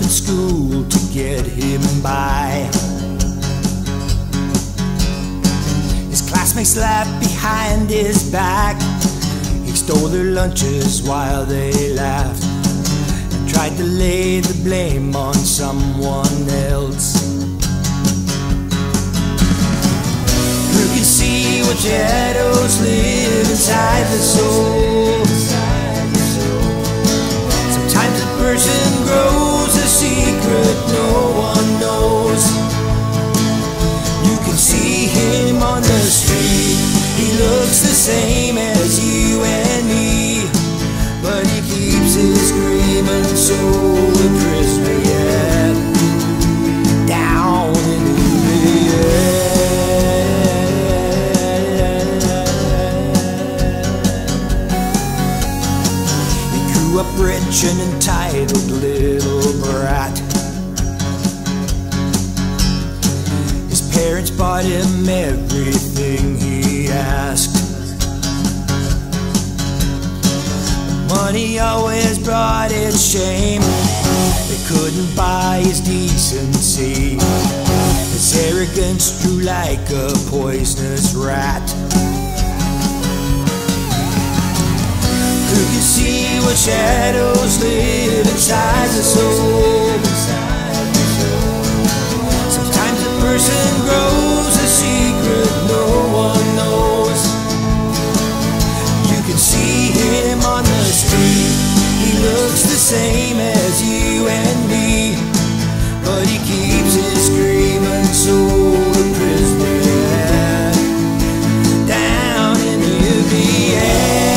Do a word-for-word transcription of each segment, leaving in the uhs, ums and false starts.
in school to get him by. His classmates laughed behind his back. He stole their lunches while they laughed and tried to lay the blame on someone else. Who can see what shadows live inside the soul? Sometimes a person grows a secret no one knows. You can see him on the street. He looks the same as you and me, but he keeps his screaming soul a prisoner yet, down in Oubliette. He grew up rich and entitled little brat. His parents bought him everything he asked. Money always brought its shame. They couldn't buy his decency. His arrogance drew like a poisonous rat. Who can see what shadows live inside the soul? Sometimes a person grows a secret no one knows. You can see him on the street. He looks the same as you and me, but he keeps his screaming soul a prisoner yet, down in Oubliette.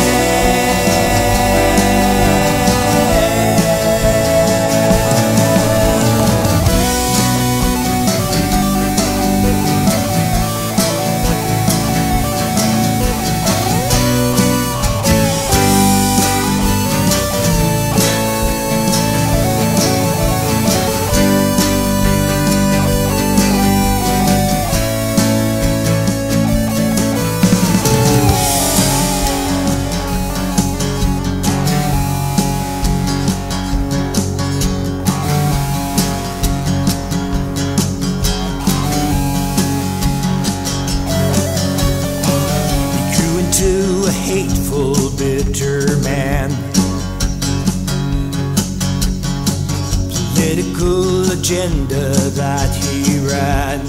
A hateful, bitter man. Political agenda that he ran,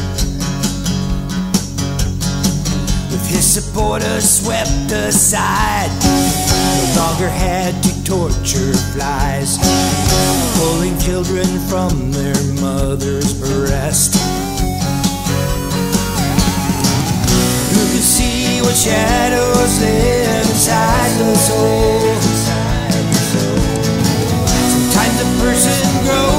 with his supporters swept aside, no longer had to torture flies, pulling children from their mother's breast. Who can see what shadows live inside the soul? Sometimes a person grows